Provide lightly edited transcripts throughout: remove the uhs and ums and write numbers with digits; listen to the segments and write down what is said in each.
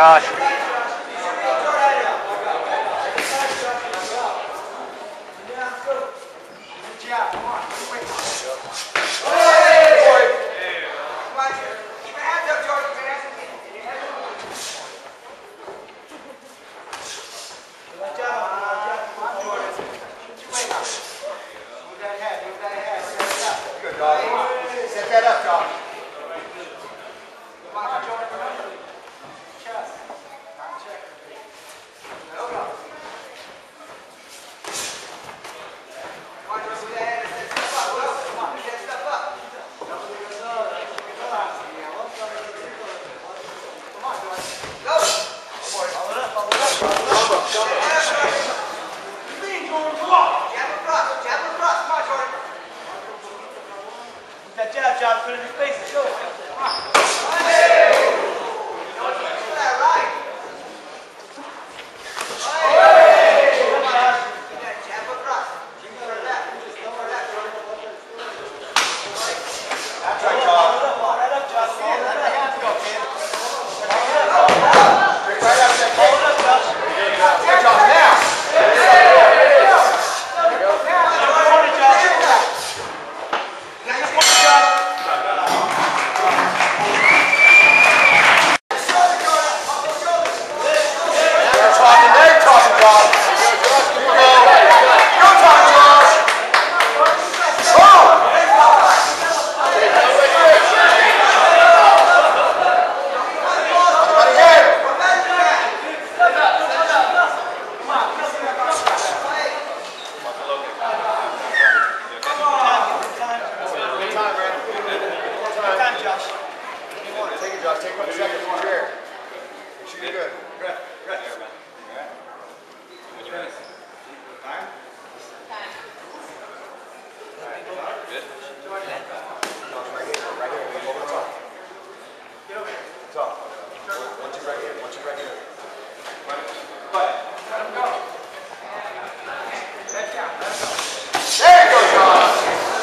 Josh. Set that up, Josh. That jab, John, put it in his face. Let's go. Come on. That's right, Josh. Follow that up, Josh. Follow that up. Bring right up that Follow it up, Josh. Good job. Now. Josh, take 1 second from your chair. Make sure you're good. Good. Good. When you're ready. Time? Time. Good. Josh, right here. Right here. Over the top. Get over here. Top. 1, 2 right here. 1, 2 right here. But let him go. Let down. Let him go. There you go, Josh.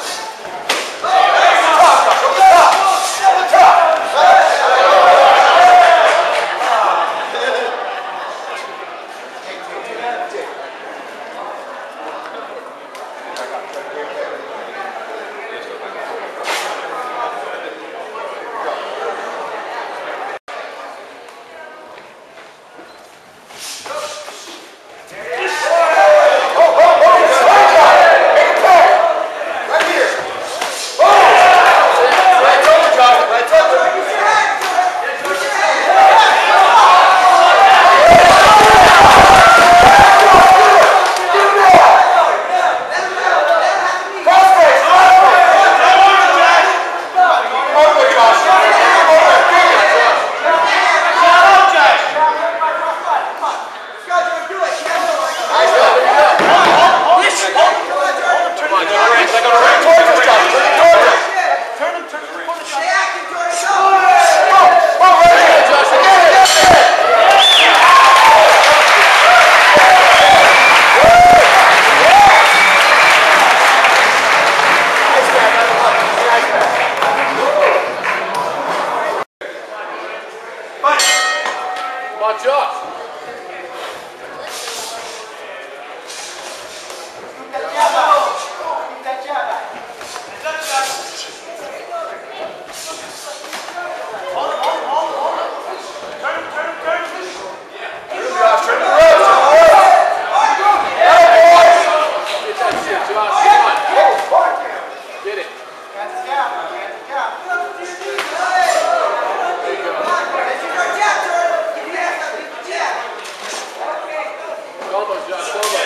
Watch out! Almost, Josh, almost.